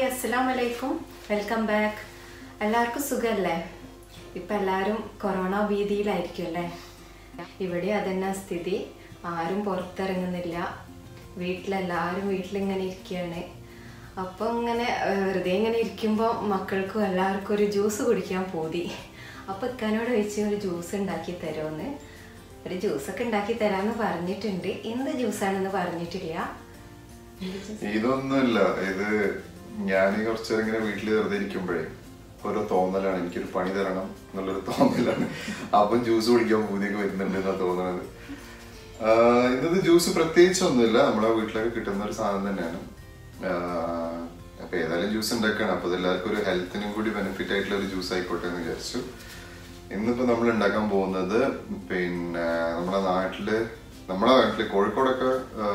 Assalamu alaikum. Welcome back. എല്ലാവർക്കും സുഖല്ലേ? ഇപ്പം എല്ലാവരും കൊറോണ ഭീതിയിലായിരിക്കും അല്ലേ? ഇവിടെ അതന്നെ സ്ഥിതി. ആരും പുറത്തിറങ്ങുന്നില്ല. വീട്ടിലെല്ലാവരും വീട്ടിലിങ്ങനെ ഇരിക്കുകയാണ്. അപ്പം ഇങ്ങനെ വെറുതെ ഇങ്ങനെ ഇരിക്കുമ്പോൾ മക്കൾക്കും എല്ലാവർക്കും ഒരു ജ്യൂസ് കുടിക്കാൻ പോതി. അപ്പം ഇക്കാനോട് വെച്ച് ഒരു ജ്യൂസ് ഉണ്ടാക്കി തരുമെന്ന്. ഒരു ജ്യൂസൊക്കെ ഉണ്ടാക്കി തരാമെന്ന് പറഞ്ഞിട്ടുണ്ട്. എന്ത് ജ്യൂസാണെന്ന് പറഞ്ഞിട്ടില്ല. ഇതൊന്നുമില്ല. ഇത് ഞാൻ കുറച്ച് ഇങ്ങനെ വീട്ടിൽ വെറുതെ ഇരിക്കുമ്പോഴേ ഓരോ തോന്നലാണ്, എനിക്കൊരു പണി തരണം എന്നുള്ളൊരു തോന്നലാണ്. അപ്പം ജ്യൂസ് കുടിക്കാൻ പൂതിയൊക്കെ വരുന്നുണ്ട് എന്നാ തോന്നുന്നത്. ഇന്നത്തെ ജ്യൂസ് പ്രത്യേകിച്ചൊന്നുമില്ല, നമ്മുടെ വീട്ടിലൊക്കെ കിട്ടുന്ന ഒരു സാധനം തന്നെയാണ്. അപ്പൊ ഏതായാലും ജ്യൂസ് ഉണ്ടാക്കുകയാണ്, അപ്പൊ അതെല്ലാവർക്കും ഒരു ഹെൽത്തിനും കൂടി ബെനിഫിറ്റ് ആയിട്ടുള്ള ഒരു ജ്യൂസ് ആയിക്കോട്ടെ എന്ന് വിചാരിച്ചു. ഇന്നിപ്പോ നമ്മൾ ഉണ്ടാക്കാൻ പോകുന്നത് പിന്നെ നമ്മുടെ നാട്ടില് കോഴിക്കോടൊക്കെ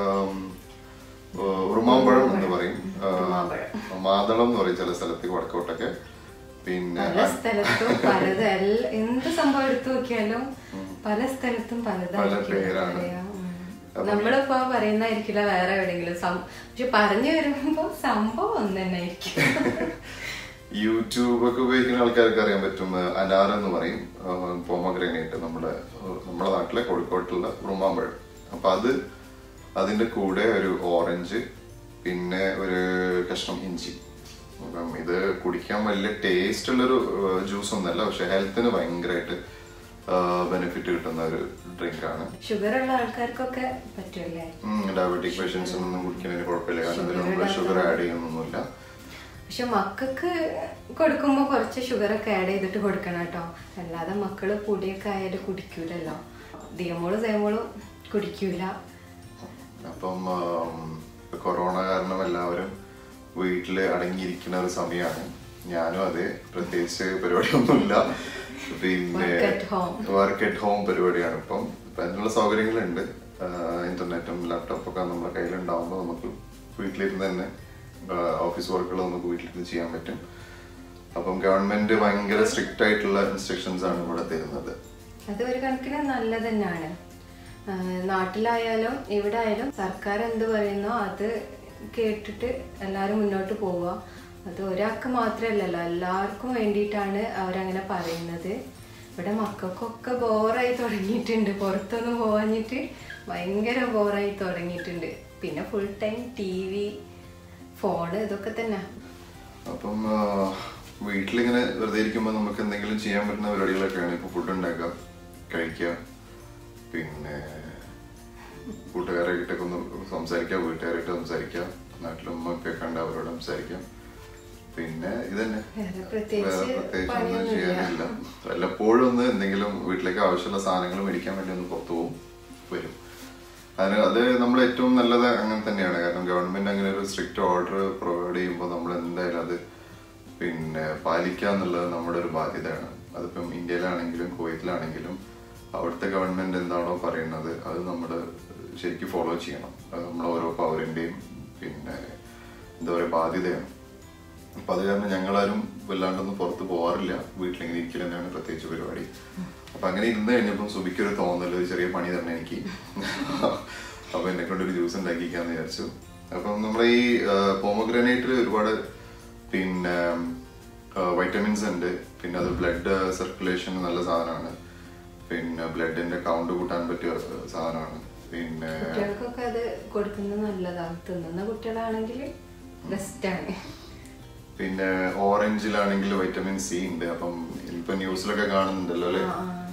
ഉറുമാമ്പഴം എന്ന് പറയും, മാതളം എന്ന് പറയും ചില സ്ഥലത്ത്, വടക്കോട്ടൊക്കെ. പിന്നെ പല സ്ഥലത്തും പലത്, എന്ത് സംഭവം എടുത്തു നോക്കിയാലും പല സ്ഥലത്തും പല പേരാണ്. നമ്മളിപ്പോ പറയുന്നതായിരിക്കില്ല വേറെ എവിടെയെങ്കിലും, പക്ഷെ പറഞ്ഞു വരുമ്പോ സംഭവം ഒന്ന് തന്നെ ആയിരിക്കും. യൂട്യൂബ് ഒക്കെ ഉപയോഗിക്കുന്ന ആൾക്കാർക്ക് അറിയാൻ പറ്റും. അനാർ എന്ന് പറയും, പോമഗ്രാനൈറ്റ്, നമ്മുടെ നാട്ടിലെ കോഴിക്കോട്ടുള്ള ഉറുമാമ്പഴം. അപ്പൊ അതിന്റെ കൂടെ ഒരു ഓറഞ്ച്, പിന്നെ ഒരു കഷ്ണം ഇഞ്ചി. അപ്പം ഇത് കുടിക്കാൻ വലിയ ടേസ്റ്റ് ഉള്ളൊരു ജ്യൂസ് ഒന്നല്ല, പക്ഷെ ഹെൽത്തിന് ഭയങ്കരമായിട്ട് ബെനിഫിറ്റ് കിട്ടുന്ന ഒരു ഡ്രിങ്ക് ആണ്. ഷുഗർ ഉള്ള ആൾക്കാർക്കൊക്കെ പറ്റുമല്ലേ? ഡയബറ്റിക് പേഷ്യൻസിനൊന്നും കുടിക്കുന്നതിന് കുഴപ്പമില്ല, കാരണം ഇതിലൊന്നും ഷുഗർ ആഡ് ചെയ്യുന്നൊന്നുമില്ല. പക്ഷെ മക്കൾക്ക് കൊടുക്കുമ്പോ കുറച്ച് ഷുഗറൊക്കെ ആഡ് ചെയ്തിട്ട് കൊടുക്കണം കേട്ടോ, അല്ലാതെ മക്കള് പൊടിയൊക്കെ ആയാലും കുടിക്കൂലല്ലോ. ദിയമോളും കുടിക്കൂല. അപ്പം കൊറോണ കാരണം എല്ലാവരും വീട്ടില് അടങ്ങിയിരിക്കുന്ന ഒരു സമയമാണ്. ഞാനും അതെ, പ്രത്യേകിച്ച് പരിപാടിയൊന്നുമില്ല. പിന്നെ വർക്ക് അറ്റ് ഹോം പരിപാടിയാണ്. ഇപ്പം അതിനുള്ള സൗകര്യങ്ങളുണ്ട്. ഇന്റർനെറ്റും ലാപ്ടോപ്പും ഒക്കെ നമ്മുടെ കയ്യിലുണ്ടാവുമ്പോൾ നമുക്ക് വീട്ടിലിരുന്ന് തന്നെ ഓഫീസ് വർക്കുകൾ നമുക്ക് വീട്ടിലിരുന്ന് ചെയ്യാൻ പറ്റും. അപ്പം ഗവൺമെന്റ് ഭയങ്കര സ്ട്രിക്റ്റ് ആയിട്ടുള്ള ഇൻസ്ട്രക്ഷൻസ് ആണ് ഇവിടെ തരുന്നത്. അത് ഒരു കണക്കിന് നല്ലത് തന്നെയാണ്. നാട്ടിലായാലും ഇവിടെ ആയാലും സർക്കാർ എന്ത് പറയുന്നോ അത് കേട്ടിട്ട് എല്ലാവരും മുന്നോട്ട് പോവുക. അത് ഒരാൾക്ക് മാത്രമല്ലല്ലോ, എല്ലാവർക്കും വേണ്ടിയിട്ടാണ് അവരങ്ങനെ പറയുന്നത്. ഇവിടെ മക്കൾക്കൊക്കെ ബോറായി തുടങ്ങിയിട്ടുണ്ട്, പുറത്തൊന്നും പോകാഞ്ഞിട്ട് ഭയങ്കര ബോറായി തുടങ്ങിയിട്ടുണ്ട്. പിന്നെ ഫുൾ ടൈം TV, ഫോണ്, ഇതൊക്കെ തന്നെ. അപ്പം വീട്ടിലിങ്ങനെ വെറുതെ ഇരിക്കുമ്പോൾ നമുക്ക് എന്തെങ്കിലും ചെയ്യാൻ പറ്റുന്ന പരിപാടികളൊക്കെയാണ്. ഇപ്പൊ ഫുഡ് ഉണ്ടാക്കുക, കഴിക്കുക, പിന്നെ കൂട്ടുകാരായിട്ടൊക്കെ ഒന്ന് സംസാരിക്കുക, വീട്ടുകാരായിട്ട് സംസാരിക്കുക, നാട്ടിലുമ്മൊക്കെ കണ്ട് അവരോട് സംസാരിക്കാം. പിന്നെ ഇതന്നെ, വേറെ പ്രത്യേകിച്ച് ഒന്നും ചെയ്യാനില്ല. വല്ലപ്പോഴും ഒന്ന് എന്തെങ്കിലും വീട്ടിലേക്ക് ആവശ്യമുള്ള സാധനങ്ങൾ മേടിക്കാൻ വേണ്ടി ഒന്ന് പുറത്തു വരും. അത് നമ്മൾ ഏറ്റവും നല്ലത് അങ്ങനെ തന്നെയാണ്. കാരണം ഗവൺമെന്റ് അങ്ങനെ ഒരു സ്ട്രിക്റ്റ് ഓർഡർ പ്രൊവൈഡ് ചെയ്യുമ്പോൾ നമ്മൾ എന്തായാലും അത് പിന്നെ പാലിക്കുക എന്നുള്ളത് നമ്മുടെ ഒരു ബാധ്യതയാണ്. അതിപ്പം ഇന്ത്യയിലാണെങ്കിലും കുവൈറ്റിലാണെങ്കിലും അവിടുത്തെ ഗവൺമെന്റ് എന്താണോ പറയുന്നത് അത് നമ്മൾ ശരിക്കും ഫോളോ ചെയ്യണം. അത് നമ്മൾ ഓരോ പൗരന്റെയും പിന്നെ എന്താ പറയുക ബാധ്യതയാണ്. അപ്പൊ അത് കാരണം ഞങ്ങളാരും വല്ലാണ്ടൊന്നും പുറത്ത് പോകാറില്ല, വീട്ടിലിങ്ങനെ ഇരിക്കൽ തന്നെയാണ് പ്രത്യേകിച്ച് പരിപാടി. അപ്പൊ അങ്ങനെ ഇരുന്ന് കഴിഞ്ഞപ്പം സുബിക്കൊരു തോന്നൽ, ഒരു ചെറിയ പണി തന്നെ എനിക്ക്. അപ്പൊ എന്നെ കൊണ്ടൊരു ജ്യൂസ് ഉണ്ടാക്കിക്കാന്ന് വിചാരിച്ചു. അപ്പം നമ്മുടെ ഈ പോമഗ്രാനൈറ്റിൽ ഒരുപാട് പിന്നെ വൈറ്റമിൻസ് ഉണ്ട്. പിന്നെ അത് ബ്ലഡ് സർക്കുലേഷന് നല്ല സാധനമാണ്. പിന്നെ ബ്ലഡിന്റെ കൗണ്ട് കൂട്ടാൻ പറ്റിയ സാധനമാണ്. പിന്നെ കുട്ടികൾക്കൊക്കെ അത് കൊടുക്കുന്നത് നല്ലതാണ്, തിന്നുന്ന കുട്ടികളാണെങ്കിൽ ബെസ്റ്റാണ്. പിന്നെ ഓറഞ്ചിലാണെങ്കിൽ വൈറ്റമിൻ സി ഉണ്ട്. അപ്പം ഇപ്പൊ ന്യൂസിലൊക്കെ കാണുന്നുണ്ടല്ലോ അല്ലെ,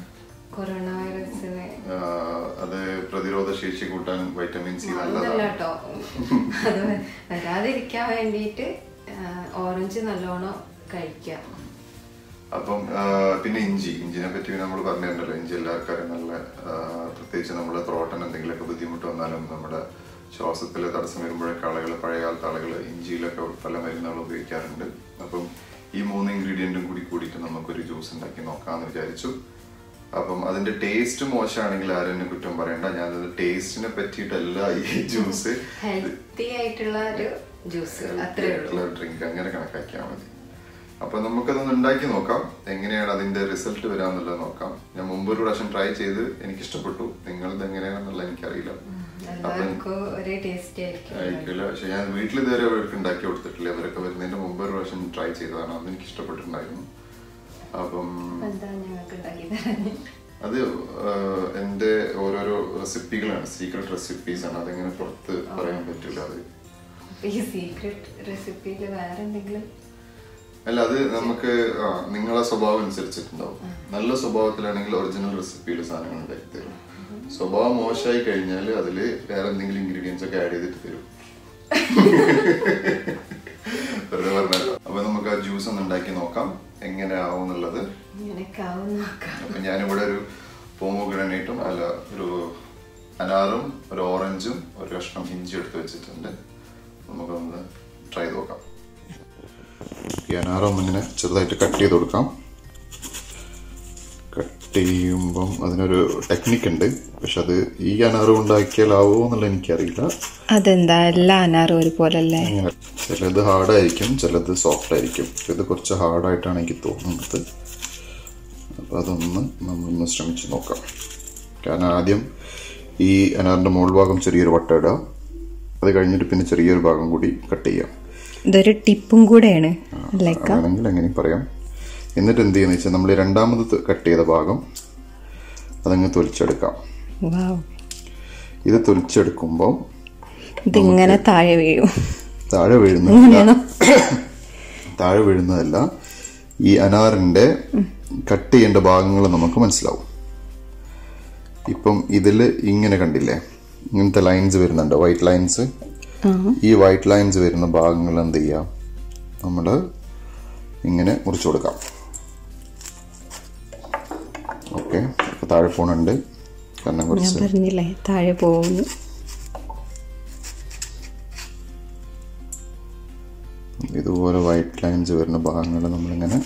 കൊറോണ വൈറസിന് അത് പ്രതിരോധ ശേഷി കൂട്ടാൻ വൈറ്റമിൻ സി നല്ലതാണ് കേട്ടോ. അത് വരാതിരിക്കാൻ വേണ്ടിയിട്ട് ഓറഞ്ച് നല്ലോണം കഴിക്കാം. അപ്പം പിന്നെ ഇഞ്ചിനെ പറ്റി നമ്മൾ പറഞ്ഞിട്ടുണ്ടല്ലോ. ഇഞ്ചി എല്ലാവർക്കും നല്ല, പ്രത്യേകിച്ച് നമ്മുടെ ത്രോട്ടിന് എന്തെങ്കിലുമൊക്കെ ബുദ്ധിമുട്ട് വന്നാലും നമ്മുടെ ശ്വാസത്തിൽ തടസ്സം വരുമ്പോഴൊക്കെ പഴയകാലത്തെ ആളുകൾ ഇഞ്ചിയിലൊക്കെ പല മരുന്നുകൾ ഉപയോഗിക്കാറുണ്ട്. അപ്പം ഈ 3 ഇൻഗ്രീഡിയൻറ്റും കൂടിയിട്ട് നമുക്കൊരു ജ്യൂസ് ഉണ്ടാക്കി നോക്കാമെന്ന് വിചാരിച്ചു. അപ്പം അതിന്റെ ടേസ്റ്റ് മോശമാണെങ്കിൽ ആരും എന്നെ കുറ്റം പറയണ്ട. ഞാനത് ടേസ്റ്റിനെ പറ്റിയിട്ടല്ല ഈ ജ്യൂസ്, ഹെൽത്തി ആയിട്ടുള്ള ഒരു ജ്യൂസ്, ഡ്രിങ്ക് അങ്ങനെ കണക്കാക്കിയാൽ മതി. അപ്പൊ നമുക്കതൊന്ന് ഉണ്ടാക്കി നോക്കാം, എങ്ങനെയാണ് അതിന്റെ റിസൾട്ട് വരാന്നുള്ളത് നോക്കാം. ഞാൻ മുമ്പ് ഒരു പ്രാവശ്യം ട്രൈ ചെയ്ത് എനിക്ക് ഇഷ്ടപ്പെട്ടു. നിങ്ങളത് എങ്ങനെയാണെന്നുള്ള എനിക്കറിയില്ല. ആയിരിക്കില്ല. പക്ഷെ ഞാൻ വീട്ടിൽ ഇതുവരെ അവർക്ക് ഉണ്ടാക്കി കൊടുത്തിട്ടില്ല. അവരൊക്കെ വരുന്നതിന് മുമ്പ് പ്രാവശ്യം ട്രൈ ചെയ്തതാണ്. അതെനിക്ക് ഇഷ്ടപ്പെട്ടിട്ടുണ്ടായിരുന്നു. അപ്പം അത് എൻ്റെ ഓരോരോ റെസിപ്പികളാണ്, സീക്രട്ട് റെസിപ്പീസ് ആണ്. അതെങ്ങനെ പുറത്ത് പറയാൻ പറ്റില്ല. അത് അല്ല, അത് നമുക്ക് നിങ്ങളെ സ്വഭാവം അനുസരിച്ചിട്ടുണ്ടാവും. നല്ല സ്വഭാവത്തിലാണെങ്കിൽ ഒറിജിനൽ റെസിപ്പിയിൽ സാധനങ്ങൾ ഉണ്ടാക്കി തരും. സ്വഭാവം മോശമായി കഴിഞ്ഞാൽ അതിൽ വേറെ എന്തെങ്കിലും ഇൻഗ്രീഡിയൻസ് ഒക്കെ ആഡ് ചെയ്തിട്ട് തരും. വെറുതെ പറഞ്ഞല്ലോ. അപ്പൊ നമുക്ക് ആ ജ്യൂസ് ഒന്ന് ഉണ്ടാക്കി നോക്കാം എങ്ങനെ ആവും എന്നുള്ളത്. അപ്പൊ ഞാനിവിടെ ഒരു പോമോഗ്രാനൈറ്റും അല്ല ഒരു അനാറും ഒരു ഓറഞ്ചും ഒരു കഷ്ണം ഇഞ്ചി എടുത്ത് വെച്ചിട്ടുണ്ട്. നമുക്കൊന്ന് ട്രൈ ചെയ്ത് നോക്കാം. ഈ അനാറും ഇങ്ങനെ ചെറുതായിട്ട് കട്ട് ചെയ്ത് കൊടുക്കാം. കട്ട് ചെയ്യുമ്പം അതിനൊരു ടെക്നിക്ക് ഉണ്ട്. പക്ഷെ അത് ഈ അനാറ് ഉണ്ടാക്കിയാലാവോ എന്നുള്ള എനിക്കറിയില്ല. അതെന്താ എല്ലാ അനാറും ഒരുപോലല്ലേ? ചിലത് ഹാർഡായിരിക്കും, ചിലത് സോഫ്റ്റ് ആയിരിക്കും. ഇത് കുറച്ച് ഹാർഡായിട്ടാണ് എനിക്ക് തോന്നുന്നത്. അപ്പം അതൊന്ന് നമ്മളൊന്ന് ശ്രമിച്ച് നോക്കാം. കാരണം ആദ്യം ഈ അനാറിൻ്റെ മുകൾ ഭാഗം ചെറിയൊരു വട്ട ഇടുക. അത് കഴിഞ്ഞിട്ട് പിന്നെ ചെറിയൊരു ഭാഗം കൂടി കട്ട് ചെയ്യാം. ഇതൊരു ടിപ്പും കൂടെയാണ്, ആണെങ്കിൽ അങ്ങനെ പറയാം. എന്നിട്ട് എന്ത് ചെയ്യുന്ന വെച്ചാൽ നമ്മൾ രണ്ടാമത് കട്ട് ചെയ്ത ഭാഗം അതങ്ങ് തൊലിച്ചെടുക്കാം. ഇത് തൊലിച്ചെടുക്കുമ്പോൾ ഇതിങ്ങനെ താഴെ വീഴും. താഴെ വീഴുന്നതല്ല, ഈ അനാറിന്റെ കട്ട് ചെയ്യേണ്ട ഭാഗങ്ങൾ നമുക്ക് മനസ്സിലാവും. ഇപ്പം ഇതിൽ ഇങ്ങനെ കണ്ടില്ലേ, ഇങ്ങനത്തെ ലൈൻസ് വരുന്നുണ്ട്, വൈറ്റ് ലൈൻസ്. ഈ വൈറ്റ് ലൈൻസ് വരുന്ന ഭാഗങ്ങൾ എന്ത് ചെയ്യാം, നമ്മൾ ഇങ്ങനെ മുറിച്ചു കൊടുക്കാം. ഓക്കെ, താഴെ പോണുണ്ട് കാരണം കുറച്ച് പറഞ്ഞില്ലേ താഴെ പോകുന്നു. ഇതുപോലെ വൈറ്റ് ലൈൻസ് വരുന്ന ഭാഗങ്ങൾ നമ്മളിങ്ങനെ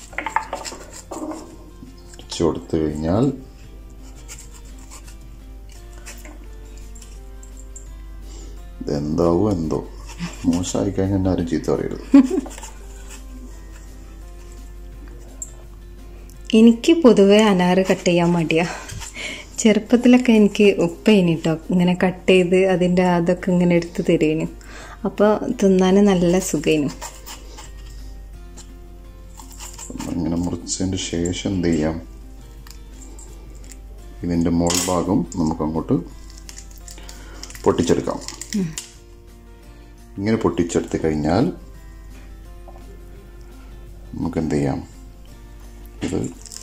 മുറിച്ചു കൊടുത്തു കഴിഞ്ഞാൽ ഇതെന്താവോ എന്തോ മോശമായി കഴിഞ്ഞാൽ ആരും ചീത്ത പറയരുത്. എനിക്ക് പൊതുവെ അനാറ് കട്ട് ചെയ്യാൻ മടിയാ. ചെറുപ്പത്തിലൊക്കെ എനിക്ക് ഉപ്പേനി കേട്ടോ ഇങ്ങനെ കട്ട് ചെയ്ത് അതിൻ്റെ അതൊക്കെ ഇങ്ങനെ എടുത്ത് തരുന്നു. അപ്പോൾ തിന്നാൻ നല്ല സുഖേനു. ഇങ്ങനെ മുറിച്ചതിൻ്റെ ശേഷം എന്ത് ചെയ്യാം, ഇതിൻ്റെ മുകൾ ഭാഗം നമുക്കങ്ങോട്ട് പൊട്ടിച്ചെടുക്കാം. ഇങ്ങനെ പൊട്ടിച്ചെടുത്ത് കഴിഞ്ഞാൽ നമുക്ക് എന്ത് ചെയ്യാം, ഇത്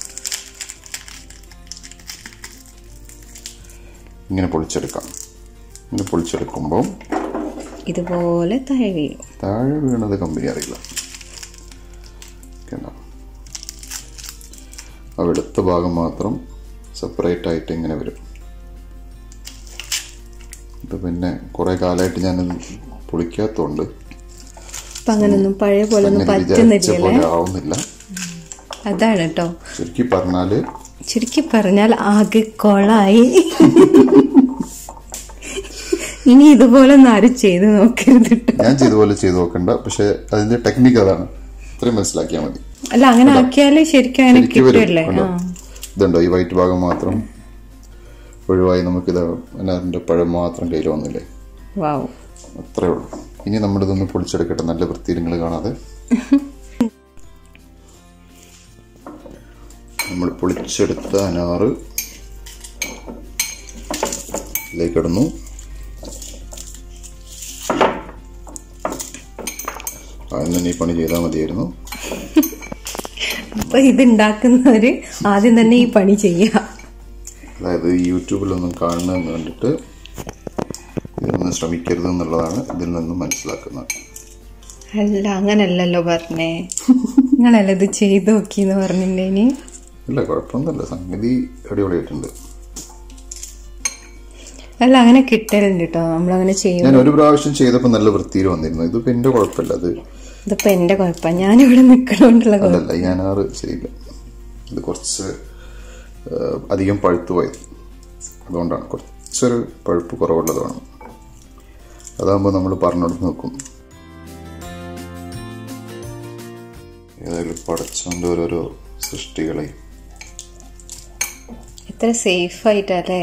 ഇങ്ങനെ പൊളിച്ചെടുക്കാം. ഇങ്ങനെ പൊളിച്ചെടുക്കുമ്പോൾ ഇതുപോലെ താഴെ വീഴും. താഴെ വീണത് കമ്പനി അറിയില്ല. ആ വെളുത്ത ഭാഗം മാത്രം സെപ്പറേറ്റ് ആയിട്ട് ഇങ്ങനെ വരും. ഇത് പിന്നെ കുറെ കാലമായിട്ട് ഞാനത് പൊളിക്കാത്തോണ്ട് അങ്ങനൊന്നും പഴയ പോലെ ആവുന്നില്ല. അതാണ് കേട്ടോ ചുരുക്കി പറഞ്ഞാൽ ആകെ കൊളായി. ഇനി ഇതുപോലെ ഒന്നും ആരും ചെയ്ത് നോക്കരുത്. ഞാൻ ചെയ്തുപോലെ ചെയ്ത് നോക്കണ്ട, പക്ഷെ അതിന്റെ ടെക്നിക്ക് അതാണ്. ഇത്രയും മനസ്സിലാക്കിയാൽ മതി. അല്ല, അങ്ങനെ ആക്കിയാലേ ശരിക്കും അങ്ങനെ കിട്ടില്ലേ. ഇതുണ്ടോ, ഈ വൈറ്റ് ഭാഗം മാത്രം ഒഴിവായി നമുക്കിത് അതിന്റെ പഴം മാത്രം കയ്യിൽ വന്നില്ലേ. അത്രേ ഉള്ളൂ. ഇനി നമ്മളിതൊന്ന് പൊളിച്ചെടുക്കട്ടെ, നല്ല വൃത്തിയിൽ നിങ്ങൾ കാണാതെ. നമ്മൾ പൊളിച്ചെടുത്ത അനാറ് ഇതിലേക്ക് ഇടുന്നു. ആദ്യം തന്നെ ഈ പണി ചെയ്താൽ മതിയായിരുന്നു. അപ്പൊ ഇത് ഉണ്ടാക്കുന്നവര് ആദ്യം തന്നെ ഈ പണി ചെയ്യാം. അതായത് യൂട്യൂബിലൊന്നും കാണുന്നതെന്ന് കണ്ടിട്ട് ഇതൊന്നും ശ്രമിക്കരുത് എന്നുള്ളതാണ് ഇതിൽ നിന്നും മനസ്സിലാക്കുന്നത്. അല്ല, അങ്ങനല്ലല്ലോ പറഞ്ഞേ. നിങ്ങളല്ല ഇത് ചെയ്ത് നോക്കിന്ന് പറഞ്ഞിട്ടുണ്ടേനി. ഇല്ല, കുഴപ്പമൊന്നുമില്ല, സംഗതി അടിപൊളിയായിട്ടുണ്ട്. അല്ല, അങ്ങനെ കിട്ടലുണ്ട് കേട്ടോ, നമ്മളങ്ങനെ ചെയ്യും. ഞാൻ ഒരു പ്രാവശ്യം ചെയ്തപ്പോ നല്ല വൃത്തിയിൽ വന്നിരുന്നു. ഇതിപ്പോ എന്റെ കുഴപ്പമില്ല, ഇതിപ്പോ എന്റെ കുഴപ്പം, ഞാനിവിടെ നിൽക്കണോണ്ടുള്ള കുഴപ്പമില്ല. ഈ അനാറ് ശരിയില്ല, ഇത് കുറച്ച് അധികം പഴുത്തു പോയത്, അതുകൊണ്ടാണ് കുറച്ചൊരു പഴുപ്പ് കുറവുള്ളതാണ്. അതാകുമ്പോൾ നമ്മൾ പറഞ്ഞെടുത്ത് നോക്കും. ഏതായാലും പടച്ചോണ്ട് ഓരോരോ സൃഷ്ടികളെ എത്ര സേഫ് ആയിട്ടല്ലേ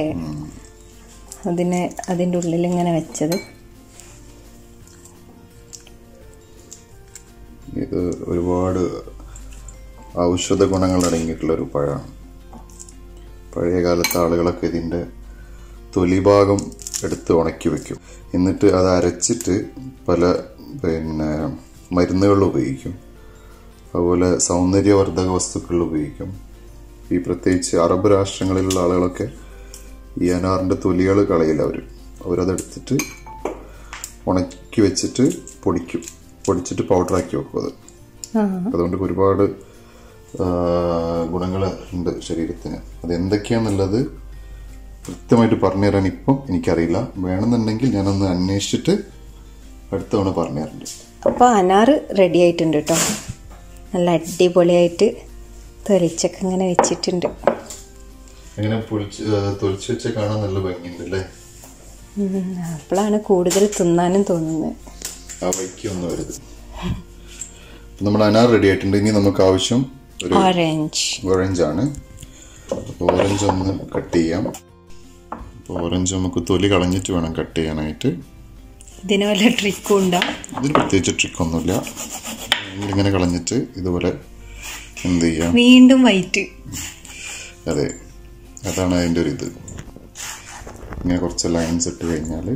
അതിൻ്റെ ഉള്ളിൽ ഇങ്ങനെ വെച്ചത്. ഇത് ഒരുപാട് ഔഷധ ഗുണങ്ങൾ അടങ്ങിയിട്ടുള്ളൊരു പഴമാണ്. പഴയ കാലത്തെ ആളുകളൊക്കെ ഇതിൻ്റെ തൊലിഭാഗം എടുത്ത് ഉണക്കി വെക്കും. എന്നിട്ട് അത് അരച്ചിട്ട് പല മരുന്നുകളിൽ ഉപയോഗിക്കും. അതുപോലെ സൗന്ദര്യവർദ്ധക വസ്തുക്കളിൽ ഉപയോഗിക്കും. ഈ പ്രത്യേകിച്ച് അറബ് രാഷ്ട്രങ്ങളിലുള്ള ആളുകളൊക്കെ ഈ അനാറിൻ്റെ തൊലികൾ കളയില്ല. അവരതെടുത്തിട്ട് ഉണക്കി വെച്ചിട്ട് പൊടിച്ചിട്ട് പൗഡറാക്കി വെക്കും. അതുകൊണ്ട് ഒരുപാട് ഗുണങ്ങൾ ഉണ്ട് ശരീരത്തിന്. അത് എന്തൊക്കെയാണെന്നുള്ളത് കൃത്യമായിട്ട് പറഞ്ഞു തരാൻ ഇപ്പം എനിക്കറിയില്ല. വേണമെന്നുണ്ടെങ്കിൽ ഞാനൊന്ന് അന്വേഷിച്ചിട്ട് അടുത്ത തവണ പറഞ്ഞു തരുന്നുണ്ട്. അപ്പോൾ അനാറ് റെഡി ആയിട്ടുണ്ട് കേട്ടോ. നല്ല അടിപൊളിയായിട്ട് തൊലിച്ചൊക്കെ ഇങ്ങനെ വെച്ചിട്ടുണ്ട്. അങ്ങനെ തൊലിച്ച് വെച്ച കാണാൻ നല്ല ഭംഗിയുണ്ട് അല്ലേ? അപ്പോഴാണ് കൂടുതൽ തിന്നാനും തോന്നുന്നത്. ആ വയ്ക്കൊന്നും വരുത്. നമ്മുടെ അനാർ റെഡി ആയിട്ടുണ്ട്. ഇനി നമുക്ക് ആവശ്യം ഓറഞ്ച് ആണ്. അപ്പോൾ ഓറഞ്ച് ഒന്ന് കട്ട് ചെയ്യാം. അപ്പോൾ ഓറഞ്ച് നമുക്ക് തൊലി കളഞ്ഞിട്ട് വേണം കട്ട് ചെയ്യാനായിട്ട്. ഇതിന് വല്ല ട്രിക്കും ഉണ്ടോ? ഇതിന് പ്രത്യേകിച്ച് ട്രിക്കൊന്നുമില്ല. ഇങ്ങനെ കളഞ്ഞിട്ട് ഇതുപോലെ എന്ത് ചെയ്യാം, വീണ്ടും വൈറ്റ്. അതെ, അതാണ് അതിൻ്റെ ഒരു ഇത്. ഇങ്ങനെ കുറച്ച് ലൈൻസ് ഇട്ട് കഴിഞ്ഞാൽ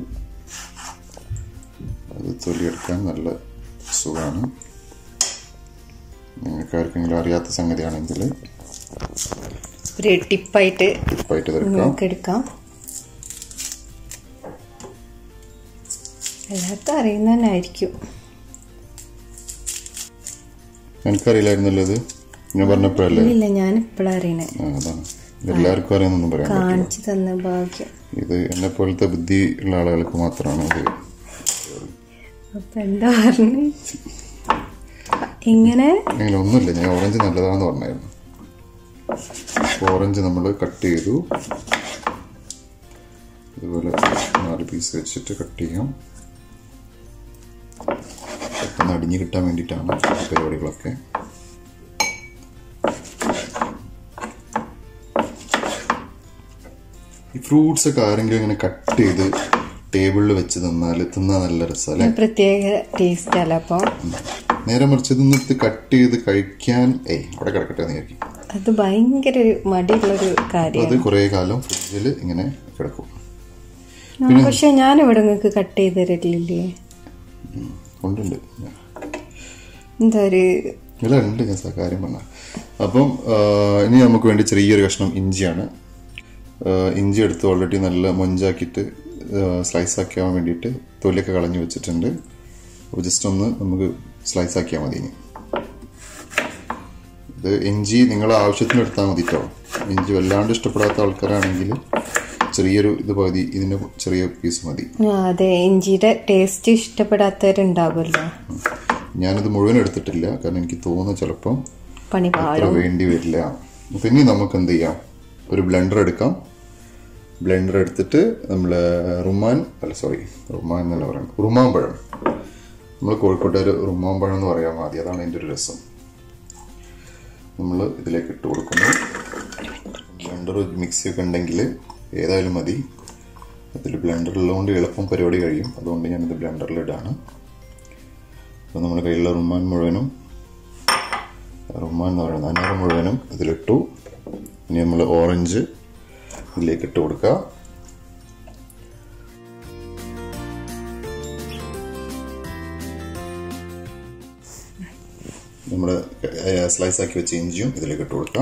അത് തൊലിയെടുക്കാൻ നല്ല സുഖമാണ്. നിങ്ങൾക്ക് ആർക്കെങ്കിലും അറിയാത്ത സംഗതിയാണെങ്കിൽ ഒരു ടിപ്പായിട്ട് എടുക്കാം. എല്ലാവർക്കും അറിയുന്ന തന്നെ ആയിരിക്കും. എനിക്കറിയില്ലായിരുന്നല്ലോ ഇത്. ഞാൻ പറഞ്ഞപ്പോഴല്ലേ? ഇല്ല, ഞാൻ ഇപ്പോഴാണ് അറിയണേ. അതാണ്, എല്ലാവർക്കും അറിയാമെന്നൊന്നും പറയാൻ കാണിച്ചു തന്ന ഭാഗ്യം. ഇത് എന്നെ പോലത്തെ ബുദ്ധി ഉള്ള ആളുകൾക്ക് മാത്രമാണ് ഇത്. അപ്പൊ എന്താ പറഞ്ഞു? ഇങ്ങനെ ഒന്നുമില്ല, ഞാൻ ഓറഞ്ച് നല്ലതാണെന്ന് പറഞ്ഞായിരുന്നു. ഓറഞ്ച് നമ്മൾ കട്ട് ചെയ്തു. ഇതുപോലെ 4 പീസ് വെച്ചിട്ട് കട്ട് ചെയ്യാം. പെട്ടെന്ന് അടിഞ്ഞു കിട്ടാൻ വേണ്ടിയിട്ടാണ് പരിപാടികളൊക്കെ. ഈ ഫ്രൂട്ട്സ് ഒക്കെ ആരെങ്കിലും ഇങ്ങനെ കട്ട് ചെയ്ത് ടേബിളിൽ വെച്ച് തിന്നാൻ നല്ല രസമല്ലേ? പ്രത്യേക ടേസ്റ്റ് അല്ല. അപ്പോൾ നേരെ മറിച്ച് ഇതൊന്നിട്ട് കട്ട് ചെയ്ത് കഴിക്കാൻ അവിടെ കിടക്കട്ടെ എന്ന് വിചാരിക്കും. അത് ഭയങ്കര മടിയുള്ളൊരു കാര്യം. അത് കുറെ കാലം ഫ്രിഡ്ജിൽ ഇങ്ങനെ കിടക്കും. പക്ഷെ ഞാൻ ഇവിടെ നിങ്ങൾക്ക് കട്ട് ചെയ്ത് തരില്ലേ? കൊണ്ടുണ്ട്, എന്താ ഒരു ഉണ്ട് ഞാൻ കാര്യം പറഞ്ഞ. അപ്പം ഇനി നമുക്ക് വേണ്ടി ചെറിയൊരു കഷ്ണം ഇഞ്ചിയാണ്. ഇഞ്ചി എടുത്ത് ഓൾറെഡി നല്ല മൊഞ്ചാക്കിയിട്ട് സ്ലൈസ് ആക്കാൻ വേണ്ടിയിട്ട് തൊലിയൊക്കെ കളഞ്ഞു വെച്ചിട്ടുണ്ട്. അപ്പോൾ ജസ്റ്റ് ഒന്ന് നമുക്ക് സ്ലൈസ് ആക്കിയാൽ മതി. ഇനി ഇത് ഇഞ്ചി നിങ്ങളെ ആവശ്യത്തിന് എടുത്താൽ മതി കേട്ടോ. ഇഞ്ചി വല്ലാണ്ട് ഇഷ്ടപ്പെടാത്ത ആൾക്കാരാണെങ്കിൽ ചെറിയൊരു ഇത് പകുതി, ഇതിൻ്റെ ചെറിയ പീസ് മതി. അതെ, ഇഞ്ചിയുടെ ടേസ്റ്റ് ഇഷ്ടപ്പെടാത്തവരുണ്ടാവുമല്ലോ. ഞാനിത് മുഴുവൻ എടുത്തിട്ടില്ല, കാരണം എനിക്ക് തോന്നുന്നു ചിലപ്പം അത്ര വേണ്ടി വരില്ല. അപ്പം ഇനി നമുക്ക് എന്ത് ചെയ്യാം, ഒരു ബ്ലെൻഡർ എടുക്കാം. ബ്ലെൻഡർ എടുത്തിട്ട് നമ്മൾ റുമാൻ എന്നല്ല പറയുന്നത്, റുമാൻ പഴം. നമ്മൾ കോഴിക്കോട്ടുകാർ റുമാൻ പഴം എന്ന് പറയാൻ മതി, അതാണ് അതിൻ്റെ ഒരു രസം. നമ്മൾ ഇതിലേക്ക് ഇട്ട് കൊടുക്കുന്നു. ബ്ലെൻഡർ മിക്സിയൊക്കെ ഉണ്ടെങ്കിൽ ഏതായാലും മതി. അതിൽ ബ്ലെൻഡറിലുള്ളതുകൊണ്ട് എളുപ്പം പരിപാടി കഴിയും. അതുകൊണ്ട് ഞാനിത് ബ്ലെൻഡറിലിടാണ്. അപ്പോൾ നമ്മുടെ കയ്യിലുള്ള റുമാൻ എന്ന് പറയുന്നത് അനാറ് മുഴുവനും ഇതിലിട്ടു. ഇനി നമ്മൾ ഓറഞ്ച് ഇതിലേക്ക് ഇട്ട് കൊടുക്കുക. നമ്മൾ സ്ലൈസ് ആക്കി വെച്ച ഇഞ്ചിയും ഇതിലേക്ക് ഇട്ട് കൊടുക്കാം.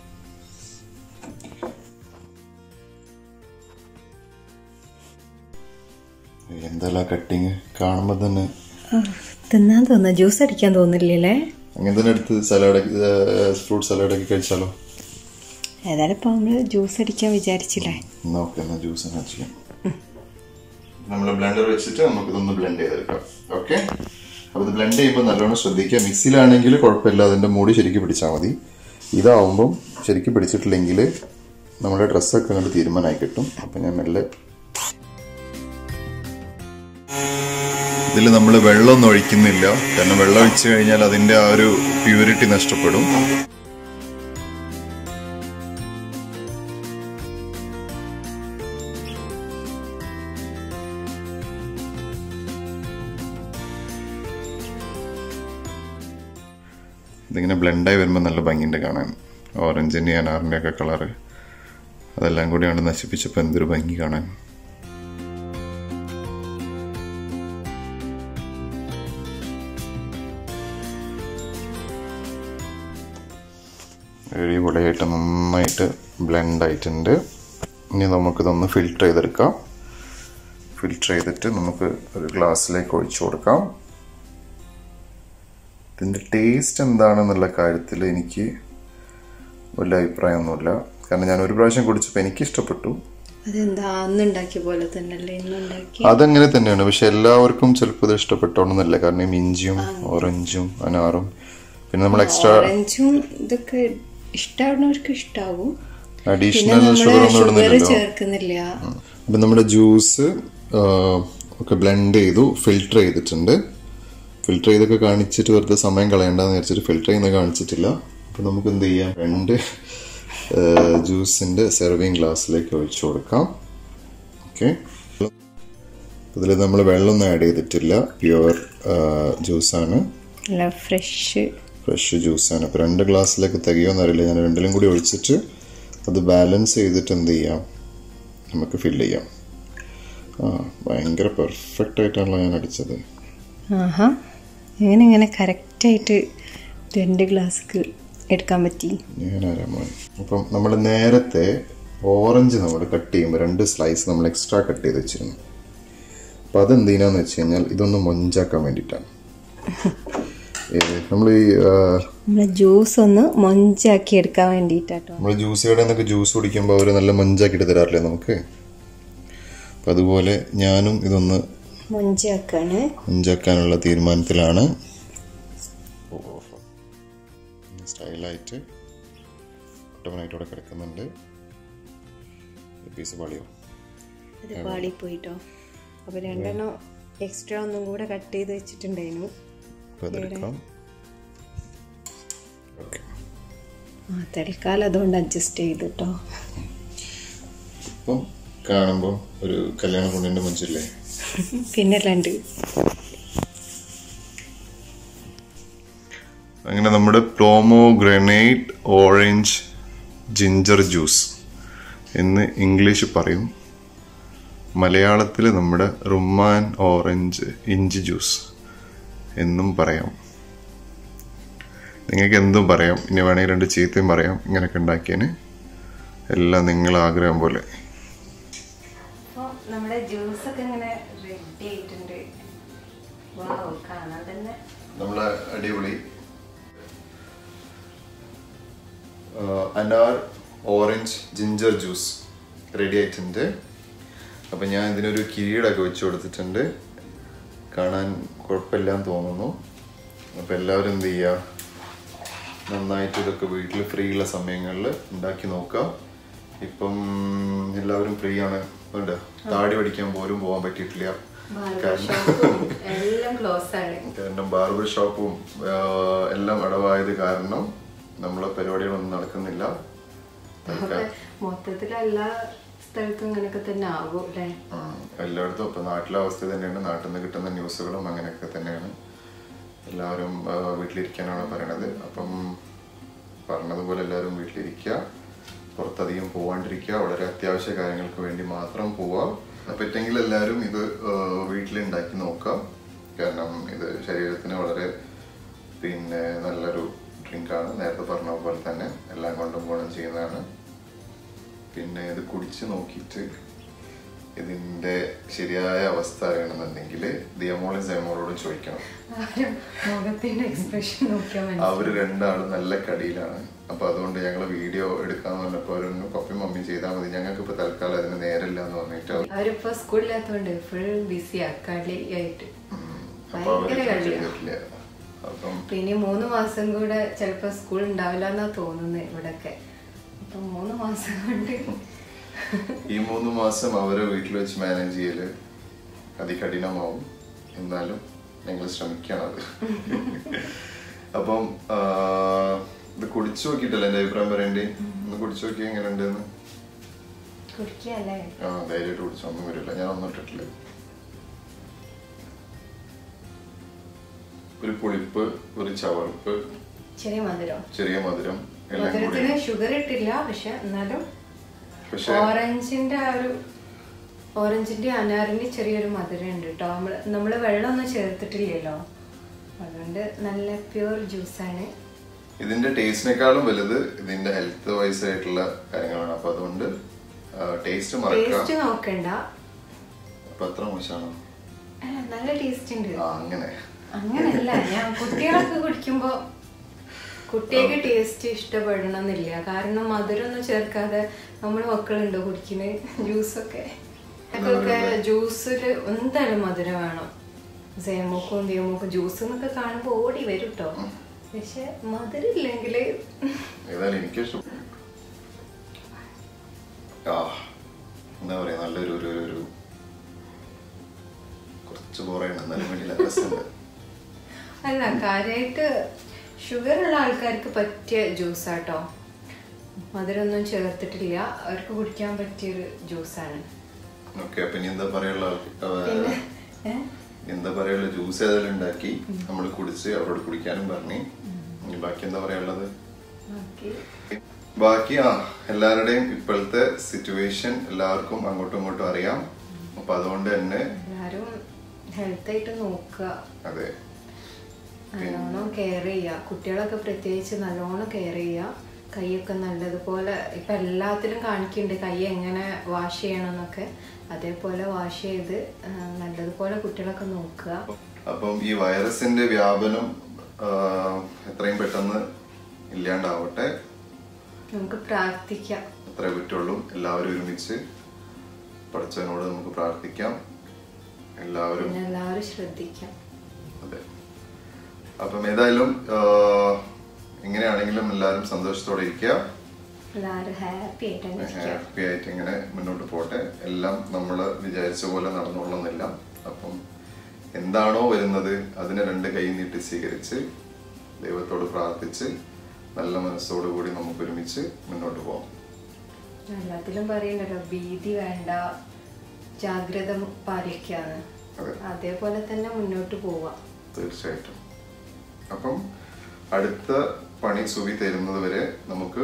എന്താ കട്ടിങ് കാണുമ്പോ തന്നെ തിന്നാൻ തോന്നുന്നു, ജ്യൂസ് അടിക്കാൻ തോന്നില്ലേ? അങ്ങനെ തന്നെ എടുത്ത് ഫ്രൂട്ട് സലാഡ് ആക്കി കഴിച്ചാലോ? ഏതായാലും ഇപ്പൊ നമ്മള് ജ്യൂസ് അടിക്കാൻ വിചാരിച്ചില്ലേ? ജ്യൂസ് ചെയ്യാം. നമ്മൾ ബ്ലെൻഡർ വെച്ചിട്ട് നമുക്ക് ഇതൊന്ന് ബ്ലെൻഡ് ചെയ്തെടുക്കാം. ഓക്കെ, അപ്പോൾ ഇത് ബ്ലെൻഡ് ചെയ്യുമ്പോൾ നല്ലോണം ശ്രദ്ധിക്കുക. മിക്സിയിലാണെങ്കിൽ കുഴപ്പമില്ല, അതിൻ്റെ മൂടി ശരിക്കും പിടിച്ചാൽ മതി. ഇതാവുമ്പം ശരിക്കും പിടിച്ചിട്ടില്ലെങ്കിൽ നമ്മുടെ ഡ്രസ്സൊക്കെ അങ്ങോട്ട് തീരുമാനമായി കിട്ടും. അപ്പം ഞാൻ മെല്ലെ ഇതിൽ നമ്മൾ വെള്ളമൊന്നും ഒഴിക്കുന്നില്ല, കാരണം വെള്ളം ഒഴിച്ചു കഴിഞ്ഞാൽ അതിൻ്റെ ആ ഒരു പ്യൂരിറ്റി നഷ്ടപ്പെടും. ഇതിങ്ങനെ ബ്ലെൻഡായി വരുമ്പോൾ നല്ല ഭംഗിയുണ്ട് കാണാൻ. ഓറഞ്ചിൻ്റെ അനാറിൻ്റെ ഒക്കെ കളറ് അതെല്ലാം കൂടിയാണ് നശിപ്പിച്ചപ്പോൾ എന്തൊരു ഭംഗി കാണാൻ. അടിപൊളിയായിട്ട് നന്നായിട്ട് ബ്ലെൻഡ് ആയിട്ടുണ്ട്. ഇനി നമുക്കിതൊന്ന് ഫിൽറ്റർ ചെയ്തെടുക്കാം. ഫിൽറ്റർ ചെയ്തിട്ട് നമുക്ക് ഒരു ഗ്ലാസ്സിലേക്ക് ഒഴിച്ചു കൊടുക്കാം. ഇതിൻ്റെ ടേസ്റ്റ് എന്താണെന്നുള്ള കാര്യത്തിൽ എനിക്ക് വലിയ അഭിപ്രായമൊന്നുമില്ല. കാരണം ഞാൻ ഒരു പ്രാവശ്യം കുടിച്ചപ്പോൾ എനിക്ക് ഇഷ്ടപ്പെട്ടു. അതങ്ങനെ തന്നെയാണ്. പക്ഷെ എല്ലാവർക്കും ചിലപ്പോൾ ഇത് ഇഷ്ടപ്പെട്ടോണമെന്നില്ല. കാരണം ഇഞ്ചിയും ഓറഞ്ചും അനാറും പിന്നെ നമ്മൾ എക്സ്ട്രാ ഇഷ്ടമാവുന്നവർക്ക് ഇഷ്ടാവും. അഡീഷണൽ ഷുഗർ ഒന്നും ചേർക്കുന്നില്ല. അപ്പം നമ്മുടെ ജ്യൂസ് ഒക്കെ ബ്ലെൻഡ് ചെയ്തു, ഫിൽറ്റർ ചെയ്തിട്ടുണ്ട്. ഫിൽറ്റർ ചെയ്തൊക്കെ കാണിച്ചിട്ട് വെറുതെ സമയം കളയണ്ടെന്ന് വിചാരിച്ചിട്ട് ഫിൽറ്റർ ചെയ്യുന്നത് കാണിച്ചിട്ടില്ല. അപ്പം നമുക്ക് എന്ത് ചെയ്യാം, 2 ജ്യൂസിൻ്റെ സെർവിങ് ഗ്ലാസ്സിലേക്ക് ഒഴിച്ചു കൊടുക്കാം. ഓക്കെ, ഇതിൽ നമ്മൾ വെള്ളമൊന്നും ആഡ് ചെയ്തിട്ടില്ല. പ്യുവർ ജ്യൂസാണ്, ഫ്രഷ് ജ്യൂസാണ്. അപ്പോൾ 2 ഗ്ലാസ്സിലേക്ക് തികയോന്ന് അറിയില്ല. ഞാൻ 2ലും കൂടി ഒഴിച്ചിട്ട് അത് ബാലൻസ് ചെയ്തിട്ട് എന്ത് ചെയ്യാം, നമുക്ക് ഫില്ല് ചെയ്യാം. ഭയങ്കര പെർഫെക്റ്റ് ആയിട്ടാണല്ലോ ഞാൻ അടിച്ചത്. ഇങ്ങനെ കറക്റ്റായിട്ട് 2 ഗ്ലാസ് എടുക്കാൻ പറ്റി. അപ്പം നമ്മൾ നേരത്തെ ഓറഞ്ച് നമ്മൾ കട്ട് ചെയ്യുമ്പോൾ 2 സ്ലൈസ് നമ്മൾ എക്സ്ട്രാ കട്ട് ചെയ്ത് വെച്ചിരുന്നു. അപ്പം അതെന്തിനാന്ന് വെച്ച് കഴിഞ്ഞാൽ ഇതൊന്ന് മൊഞ്ചാക്കാൻ വേണ്ടിയിട്ടാണ്. നമ്മൾ ഈ ജ്യൂസ് ഒന്ന് മൊഞ്ചാക്കി എടുക്കാൻ വേണ്ടിയിട്ടാട്ടോ. നമ്മൾ ജ്യൂസ് കടയിൽ നിന്നൊക്കെ ജ്യൂസ് കുടിക്കുമ്പോൾ അവർ നല്ല മൊഞ്ചാക്കിയിട്ട് തരാറില്ലേ നമുക്ക്. അപ്പം അതുപോലെ ഞാനും ഇതൊന്ന് മൊഞ്ചാക്കാനുള്ള തീരുമാനത്തിലാണ്. സ്റ്റൈലായിട്ട് ഒട്ടവനായിട്ട് ഇവിടെ കിടക്കുന്നുണ്ട്. പീസ് പാളിപ്പോയിട്ടോ. അപ്പോൾ 2 എക്സ്ട്രാ ഒന്നും കൂടെ കട്ട് ചെയ്ത് വെച്ചിട്ടുണ്ടായിരുന്നു. തൽക്കാലം അതുകൊണ്ട് അഡ്ജസ്റ്റ് ചെയ്തിട്ടോ. ഇപ്പം കാണുമ്പോൾ ഒരു കല്യാണ പെണ്ണിന്റെ മുഞ്ചില്ലേ, പിന്നെ 2 അങ്ങനെ നമ്മുടെ പോമോഗ്രാനൈറ്റ് ഓറഞ്ച് ജിഞ്ചർ ജ്യൂസ് എന്ന് ഇംഗ്ലീഷ് പറയും. മലയാളത്തിൽ നമ്മുടെ റുമ്മാൻ ഓറഞ്ച് ഇഞ്ചി ജ്യൂസ് എന്നും പറയാം. നിങ്ങൾക്ക് എന്തും പറയാം. ഇനി വേണമെങ്കിൽ 2 ചീത്തയും പറയാം. ഇങ്ങനെയൊക്കെ ഉണ്ടാക്കിയതിന് എല്ലാം നിങ്ങളെ ആഗ്രഹം പോലെ. നമ്മുടെ ജ്യൂസൊക്കെ ഇങ്ങനെ റെഡി ആയിട്ടുണ്ട്. കാണാൻ തന്നെ നമ്മളെ അടിപൊളി അനാർ ഓറഞ്ച് ജിഞ്ചർ ജ്യൂസ് റെഡി ആയിട്ടുണ്ട്. അപ്പം ഞാൻ ഇതിനൊരു കിരീടമൊക്കെ വെച്ച് കൊടുത്തിട്ടുണ്ട്. കാണാൻ കുഴപ്പമില്ലാന്ന് തോന്നുന്നു. അപ്പം എല്ലാവരും എന്ത് ചെയ്യുക, നന്നായിട്ട് ഇതൊക്കെ വീട്ടിൽ ഫ്രീ ഉള്ള സമയങ്ങളിൽ ഉണ്ടാക്കി നോക്കുക. ഇപ്പം എല്ലാവരും ഫ്രീ ആണ്. താടി പഠിക്കാൻ പോലും പോകാൻ പറ്റിയിട്ടില്ല. കാരണം ബാർബർ ഷോപ്പും എല്ലാം അടവായത് കാരണം നമ്മളെ പരിപാടികളൊന്നും നടക്കുന്നില്ല. മൊത്തത്തിൽ എല്ലാ സ്ഥലത്തും ഇങ്ങനെയൊക്കെ തന്നെ ആകും അല്ലേ? എല്ലായിടത്തും ഇപ്പം നാട്ടിലെ അവസ്ഥ തന്നെയാണ്. നാട്ടിൽ നിന്ന് കിട്ടുന്ന ന്യൂസുകളും അങ്ങനെയൊക്കെ തന്നെയാണ്. എല്ലാവരും വീട്ടിലിരിക്കാനാണ് പറയണത്. അപ്പം പറഞ്ഞതുപോലെ എല്ലാവരും വീട്ടിലിരിക്കുക, പുറത്തധികം പോവാണ്ടിരിക്കുക, വളരെ അത്യാവശ്യ കാര്യങ്ങൾക്ക് വേണ്ടി മാത്രം പോവുക. പറ്റെങ്കിൽ എല്ലാവരും ഇത് വീട്ടിലുണ്ടാക്കി നോക്കുക. കാരണം ഇത് ശരീരത്തിന് വളരെ നല്ലൊരു ഡ്രിങ്കാണ്. നേരത്തെ പറഞ്ഞ പോലെ തന്നെ എല്ലാം കൊണ്ടും ഗുണം ചെയ്യുന്നതാണ്. പിന്നെ ഇത് കുടിച്ച് നോക്കിയിട്ട് ഇതിന്റെ ശരിയായ അവസ്ഥ അറിയണമെന്നുണ്ടെങ്കിൽ ദിയമോളും ജയമോളോടും ചോദിക്കണം. അവര് 2 ആളും നല്ല കടിയിലാണ്. അപ്പൊ അതുകൊണ്ട് ഞങ്ങള് വീഡിയോ എടുക്കാന്ന് പറഞ്ഞപ്പോ അവരൊന്ന് പപ്പയും മമ്മിയും ചെയ്താൽ മതി, ഞങ്ങൾക്ക് ഇപ്പൊ തൽക്കാലം അതിന് നേരമില്ല എന്ന് പറഞ്ഞിട്ട് അവരിപ്പോ സ്കൂളിലാത്തോണ്ട് ഫുൾ ബിസിയാ കളിയായിട്ട്. പിന്നെ 3 മാസം കൂടെ ചിലപ്പോ സ്കൂൾ ഉണ്ടാവില്ല എന്നാ തോന്നുന്നത് ഇവിടൊക്കെ. അപ്പൊ 3 മാസം കൊണ്ട് ഈ 3 മാസം അവരെ വീട്ടിൽ വെച്ച് മാനേജ് ചെയ്യല് അതികഠിനമാവും. എന്നാലും ഞങ്ങൾ ശ്രമിക്കുകയാണത്. അപ്പം ഇത് കുടിച്ചു നോക്കിയിട്ടല്ലേ എന്റെ അഭിപ്രായം പറയണ്ടേ? ഒന്ന് കുടിച്ചു നോക്കി എങ്ങനെ ഉണ്ടെന്ന്. ധൈര്യമായിട്ട് കുടിച്ചു, ഒന്നും വരില്ല. ഞാൻ ഒന്നും ഇട്ടിട്ടില്ല. ഒരു പുളിപ്പ്, ഒരു ചവർപ്പ്, ചെറിയ മധുരം എല്ലാം കൂടി. മധുരത്തിന് ഷുഗർ ഇട്ടില്ല, പക്ഷെ എന്നാലും ഓറഞ്ചിന്റെ അനാറിന്റെ ചെറിയൊരു മധുരം ഉണ്ട് കേട്ടോ. നമ്മള് വെള്ളമൊന്നും ചേർത്തിട്ടില്ലല്ലോ, അതുകൊണ്ട് നല്ല പ്യൂർ ജ്യൂസാണ്. ഇതിന്റെ ടേസ്റ്റിനേക്കാളും വലുത് ഇതിന്റെ ഹെൽത്ത് വൈസ് ആയിട്ടുള്ള കാര്യങ്ങളാണ്. അപ്പൊ അതുകൊണ്ട് ടേസ്റ്റ് നോക്കണ്ട. അപ്പൊ എത്ര മോശമാണോ? നല്ല ടേസ്റ്റ് ഉണ്ട്. അങ്ങനെയല്ല, ഞാൻ കുട്ടികളൊക്കെ കുടിക്കുമ്പോ കുട്ടികൾക്ക് ടേസ്റ്റ് ഇഷ്ടപ്പെടണമെന്നില്ല. കാരണം മധുരം ഒന്നും ചേർക്കാതെ നമ്മള് മക്കളുണ്ടോ കുടിക്കുന്നത് ജ്യൂസൊക്കെ? ജ്യൂസില് എന്തായാലും മധുരം വേണം. സേമോക്കും ദേമോക്കും ജ്യൂസ് എന്നൊക്കെ കാണുമ്പോ ഓടി വരും കേട്ടോ. പക്ഷെ മധുരം ഇല്ലെങ്കില് എന്താ പറയാ, നല്ലൊരു കുറച്ച് അല്ല, കാര്യമായിട്ട് ഷുഗർ ഉള്ള ആൾക്കാർക്ക് പറ്റിയ ജ്യൂസാട്ടോ. മധുരമൊന്നും ചേർത്തിട്ടില്ല, അവർക്ക് കുടിക്കാൻ പറ്റിയൊരു ജ്യൂസാണ്. എന്താ പറയാ, ജ്യൂസ് ഏതായാലും ഉണ്ടാക്കി നമ്മൾ കുടിച്ച് അവരോട് കുടിക്കാനും പറഞ്ഞു. ബാക്കി എന്താ പറയാനുള്ളത്? ബാക്കി എല്ലാവരുടെയും ഇപ്പോഴത്തെ സിറ്റുവേഷൻ എല്ലാവർക്കും അങ്ങോട്ടും ഇങ്ങോട്ടും അറിയാം. അപ്പൊ അതുകൊണ്ട് തന്നെ എല്ലാരും ഹെൽത്ത് ആയിട്ട് നോക്കുക. അതെ, നല്ലോണം കെയർ ചെയ്യുക. കുട്ടികളൊക്കെ പ്രത്യേകിച്ച് നല്ലോണം കെയർ ചെയ്യുക. കൈയൊക്കെ നല്ലതുപോലെ ഇപ്പൊ എല്ലാത്തിലും കാണിക്കുന്നുണ്ട് കൈ എങ്ങനെ വാഷ് ചെയ്യണം എന്നൊക്കെ. അതേപോലെ വാഷ് ചെയ്ത് നല്ലതുപോലെ കുട്ടികളൊക്കെ നോക്കുക. അപ്പം ഈ വൈറസിന്റെ വ്യാപനം എത്രയും പെട്ടെന്ന് ഇല്ലാണ്ടാവട്ടെ, നമുക്ക് പ്രാർത്ഥിക്കാം. അത്രേ പറ്റുള്ളൂ. എല്ലാവരും ഒരുമിച്ച് പഠിച്ചവനോട് നമുക്ക് പ്രാർത്ഥിക്കാം. എല്ലാവരും ശ്രദ്ധിക്കാം. അതെ. അപ്പം ഏതായാലും എങ്ങനെയാണെങ്കിലും എല്ലാവരും സന്തോഷത്തോടെ ഇരിക്കുക, ഹാപ്പി ആയിട്ട് ഇങ്ങനെ മുന്നോട്ട് പോട്ടെ. എല്ലാം നമ്മൾ വിചാരിച്ച പോലെ നടന്നോളുന്നില്ല. അപ്പം എന്താണോ വരുന്നത് അതിനെ 2 കൈ നീട്ടി സ്വീകരിച്ച് ദൈവത്തോട് പ്രാർത്ഥിച്ച് നല്ല മനസ്സോടു കൂടി നമുക്ക് ഒരുമിച്ച് മുന്നോട്ട് പോകാം. എല്ലാത്തിലും പറയുന്നുണ്ടല്ലോ, ഭീതി വേണ്ട, ജാഗ്രത പാലിക്കാന്ന്. അതേപോലെ തന്നെ മുന്നോട്ട് പോവാം. തീർച്ചയായിട്ടും. അപ്പം അടുത്ത പണി സുവി തരുന്നത് വരെ നമുക്ക്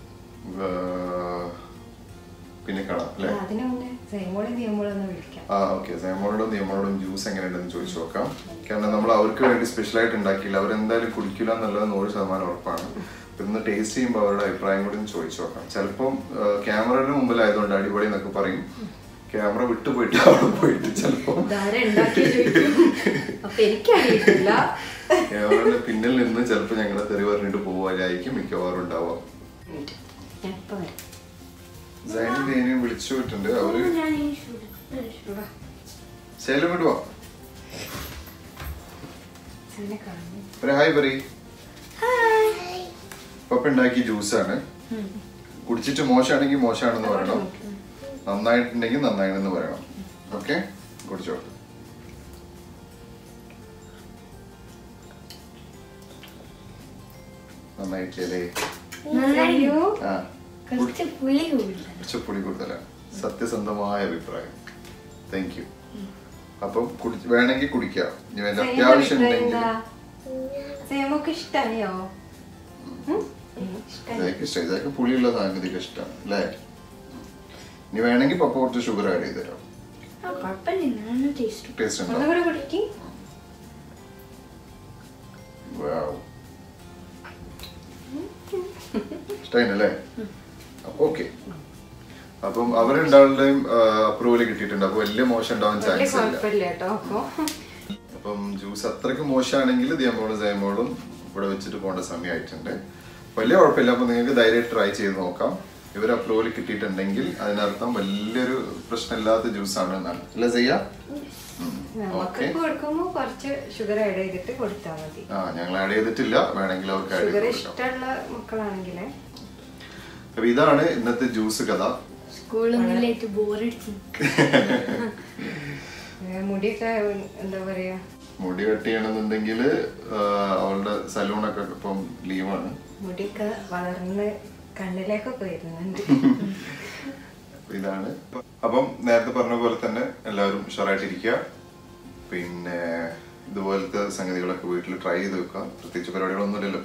പിന്നെ കാണാം അല്ലേ? സേമോളോടും നിയമോളോടും ജ്യൂസ് എങ്ങനെയുണ്ടെന്ന് ചോദിച്ചു നോക്കാം. കാരണം നമ്മൾ അവർക്ക് വേണ്ടി സ്പെഷ്യലായിട്ട് ഉണ്ടാക്കിയില്ല. അവരെന്തായാലും കുടിക്കില്ല എന്നുള്ളത് 100% ഉറപ്പാണ്. ഇന്ന് ടേസ്റ്റ് ചെയ്യുമ്പോൾ അവരുടെ അഭിപ്രായം കൂടി ചോദിച്ചു നോക്കാം. ചിലപ്പം ക്യാമറയുടെ മുമ്പിലായതുകൊണ്ട് അടിപൊളി എന്നൊക്കെ പറയും. ക്യാമറ വിട്ടുപോയിട്ട് അവിടെ പോയിട്ട് ചിലപ്പോ ക്യാമറയുടെ പിന്നിൽ നിന്ന് ചിലപ്പോ ഞങ്ങളെ തെറി പറഞ്ഞിട്ട് പോവാനായിരിക്കും മിക്കവാറും ഉണ്ടാവുക. സൈനിയും വിളിച്ചു പോയിട്ടുണ്ട്. അവര് ശൈലം വിടുവാ. ഒരു ഹായ് പറയ്. പപ്പ ഉണ്ടാക്കിയ ജ്യൂസാണ്. കുടിച്ചിട്ട് മോശമാണെങ്കിൽ മോശമാണെന്ന് പറയണം, നന്നായിട്ടുണ്ടെങ്കിൽ നന്നായിട്ടെന്ന് പറയണം. ഓക്കെ, കുടിച്ചോ. നന്നായിട്ടില്ലേ? കുറച്ച് പുളി കൂടുതലാണ്. സത്യസന്ധമായ അഭിപ്രായം. Thank you. അപ്പം വേണമെങ്കിൽ കുടിക്കാം. ഇനി വല്ല അത്യാവശ്യം ഉണ്ടെങ്കിൽ ഇതൊക്കെ പുളിയുള്ള സാധനങ്ങൾക്ക് ഇഷ്ടമാണ് അല്ലേ? ഇനി വേണമെങ്കിൽ പപ്പ കുറച്ച് ഷുഗർ ആഡ് ചെയ്ത് തരാം. ടേസ്റ്റ് ഉണ്ടോ? ഇഷ്ടമായില്ലേ? ഓക്കെ. അപ്പം അവരുണ്ടാളുടെയും അപ്രൂവൽ കിട്ടിയിട്ടുണ്ട്. അപ്പൊ വലിയ മോശം ഉണ്ടാവാൻ ചാൻസ് ഇല്ല. അപ്പം ജ്യൂസ് അത്രയ്ക്ക് മോശമാണെങ്കിൽ ദിയമോളും സൈമോളും ഇവിടെ വെച്ചിട്ട് പോകേണ്ട സമയമായിട്ടുണ്ട്. വലിയ കുഴപ്പമില്ല. അപ്പൊ നിങ്ങൾക്ക് ധൈര്യമായിട്ട് ട്രൈ ചെയ്ത് നോക്കാം. ഇവർ അപ്രൂവൽ കിട്ടിയിട്ടുണ്ടെങ്കിൽ അതിനർത്ഥം വലിയൊരു പ്രശ്നമില്ലാത്ത ജ്യൂസ് ആണ് എന്നാണ് അല്ലേ ചെയ്യാം. ഞങ്ങൾ ആഡ് ചെയ്തിട്ടില്ല, വേണമെങ്കിൽ അവർക്ക് ആഡ് ചെയ്ത്. അപ്പൊ ഇതാണ് ഇന്നത്തെ ജ്യൂസ് കഥ. മുടി കട്ട് ചെയ്യണമെന്നുണ്ടെങ്കിൽ അവളുടെ സലൂണൊക്കെ ഇപ്പം ലീവാണ്. മുടിയൊക്കെ വളർന്ന് കണ്ണിലേക്കൊക്കെ വരുന്നുണ്ട്. ഇതാണ്. അപ്പം നേരത്തെ പറഞ്ഞ പോലെ തന്നെ എല്ലാവരും ഉഷാറായിട്ടിരിക്കുക. പിന്നെ ഇതുപോലത്തെ സംഗതികളൊക്കെ വീട്ടിൽ ട്രൈ ചെയ്ത് വെക്കുക. പ്രത്യേകിച്ച് പരിപാടികളൊന്നും ഇല്ലല്ലോ ഇപ്പം.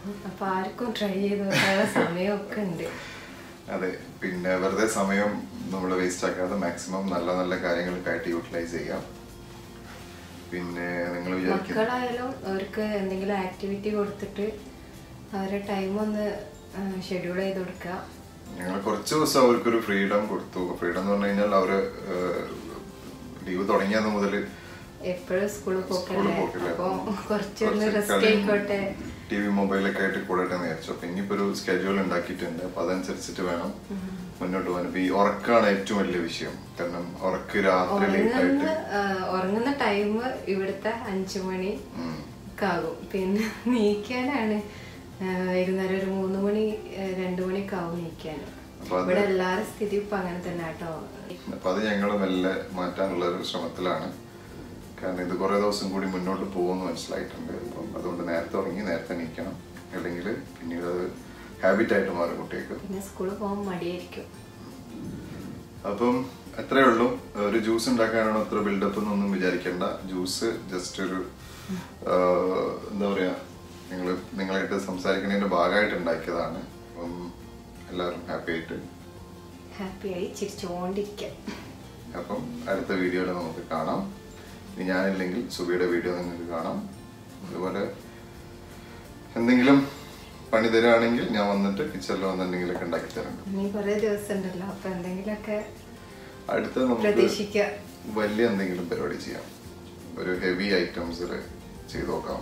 അപ്പൊ ആർക്കും ട്രൈ ചെയ്ത് നോക്കാനുള്ള സമയമൊക്കെ ഉണ്ട്. അതെ, പിന്നെ വെറുതെ സമയം നമ്മൾ വേസ്റ്റ് ആക്കാതെ മാക്സിമം നല്ല നല്ല കാര്യങ്ങൾക്കായിട്ട് യൂട്ടിലൈസ് ചെയ്യാം. പിന്നെ നിങ്ങൾ മക്കളായാലും അവർക്ക് എന്തെങ്കിലും ആക്ടിവിറ്റി കൊടുത്തിട്ട് അവരുടെ ടൈം ഒന്ന് ഷെഡ്യൂൾ ചെയ്ത് കൊടുക്കുക. ഞങ്ങൾ കുറച്ച് ദിവസം അവർക്കൊരു ഫ്രീഡം കൊടുത്തു. ഫ്രീഡം എന്ന് പറഞ്ഞു കഴിഞ്ഞാൽ അവര് ലീവ് തുടങ്ങിയത് മുതൽ എപ്പോഴും സ്കൂളിൽ പോക്കല്ലേ, അപ്പൊ കുറച്ചൊന്ന് റെസ്റ്റ് ആയിക്കോട്ടെ, TV മൊബൈലൊക്കെ ആയിട്ട് കൂടട്ടെ എന്ന് വിചാരിച്ചു. അപ്പൊ ഇനിയിപ്പോ ഒരു സ്കെഡ്യൂൾ ഉണ്ടാക്കിയിട്ടുണ്ട്. അപ്പൊ അതനുസരിച്ചിട്ട് വേണം മുന്നോട്ട് പോകാൻ. ഇപ്പൊ ഈ ഉറക്കാണ് ഏറ്റവും വലിയ വിഷയം. കാരണം ഉറക്ക് രാത്രി ലേറ്റ് ആയിട്ട് ഉറങ്ങുന്ന ടൈം ഇവിടുത്തെ 5 മണി ആകും. പിന്നെ നീക്കാനാണ് വൈകുന്നേരം ഒരു 3 മണി 2 മണിയൊക്കെ ആവും നീക്കാൻ. ഇവിടെ എല്ലാവരും സ്ഥിതി ഇപ്പൊ അങ്ങനെ തന്നെ കേട്ടോ. അപ്പൊ അത് ഞങ്ങൾ മെല്ലെ മാറ്റാനുള്ള ഒരു ശ്രമത്തിലാണ്. കാരണം ഇത് കുറെ ദിവസം കൂടി മുന്നോട്ട് പോകുമെന്ന് മനസ്സിലായിട്ടുണ്ട്. അപ്പം അതുകൊണ്ട് നേരത്തെ ഉറങ്ങി നേരത്തെ നീക്കണം, അല്ലെങ്കിൽ പിന്നീട് അത് ഹാബിറ്റ് ആയിട്ട് മാറും കുട്ടികൾക്ക്. പിന്നെ സ്കൂളിൽ പോകാൻ മടിയായിരിക്കും. അപ്പം അത്രേ ഉള്ളൂ. ഒരു ജ്യൂസ് ഉണ്ടാക്കാനാണോ അത്ര ബിൽഡപ്പ് എന്നൊന്നും വിചാരിക്കേണ്ട. ജ്യൂസ് ജസ്റ്റ് ഒരു എന്താ പറയാ, നിങ്ങളായിട്ട് സംസാരിക്കുന്നതിന്റെ ഭാഗമായിട്ട് ഉണ്ടാക്കിയതാണ്. അപ്പം എല്ലാവരും ഹാപ്പിയായി ചിരിച്ചുകൊണ്ടിരിക്കാം. അപ്പം അടുത്ത വീഡിയോയിൽ നമുക്ക് കാണാം. ഇനി ഞാനില്ലെങ്കിൽ സുബിയുടെ വീഡിയോ നിങ്ങൾക്ക് കാണാം. അതുപോലെ എന്തെങ്കിലും പണി തരാണെങ്കിൽ ഞാൻ വന്നിട്ട് കിച്ചണിൽ വന്ന് എന്തെങ്കിലുമൊക്കെ ഉണ്ടാക്കി തരാം. കുറേ ദിവസം ഉണ്ടല്ലോ, അപ്പൊ എന്തെങ്കിലുമൊക്കെ അടുത്ത നമുക്ക് വലിയ എന്തെങ്കിലും പരിപാടി ചെയ്യാം. ഒരു ഹെവി ഐറ്റംസിൽ ചെയ്ത് നോക്കാം.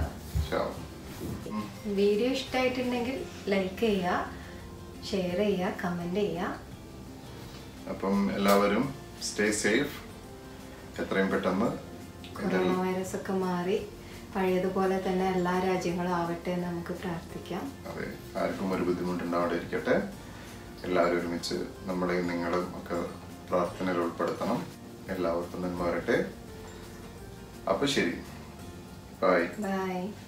വീഡിയോ ഇഷ്ടമായിട്ടുണ്ടെങ്കിൽ ലൈക്ക് ചെയ്യുക, ഷെയർ ചെയ്യുക, കമന്റ് ചെയ്യുക. അപ്പം എല്ലാവരും സ്റ്റേ സേഫ്. എത്രയും പെട്ടെന്ന് കൊറോണ വൈറസ് ഒക്കെ മാറി പഴയതുപോലെ തന്നെ എല്ലാ രാജ്യങ്ങളും ആവട്ടെ എന്ന് നമുക്ക് പ്രാർത്ഥിക്കാം. അതെ, ആർക്കും ഒരു ബുദ്ധിമുട്ടുണ്ടാവാതിരിക്കട്ടെ. എല്ലാവരും ഒരുമിച്ച് നമ്മളെയും നിങ്ങളും ഒക്കെ പ്രാർത്ഥനയിൽ ഉൾപ്പെടുത്തണം. എല്ലാവർക്കും നന്മ വരട്ടെ. അപ്പൊ ശരി, ബൈ.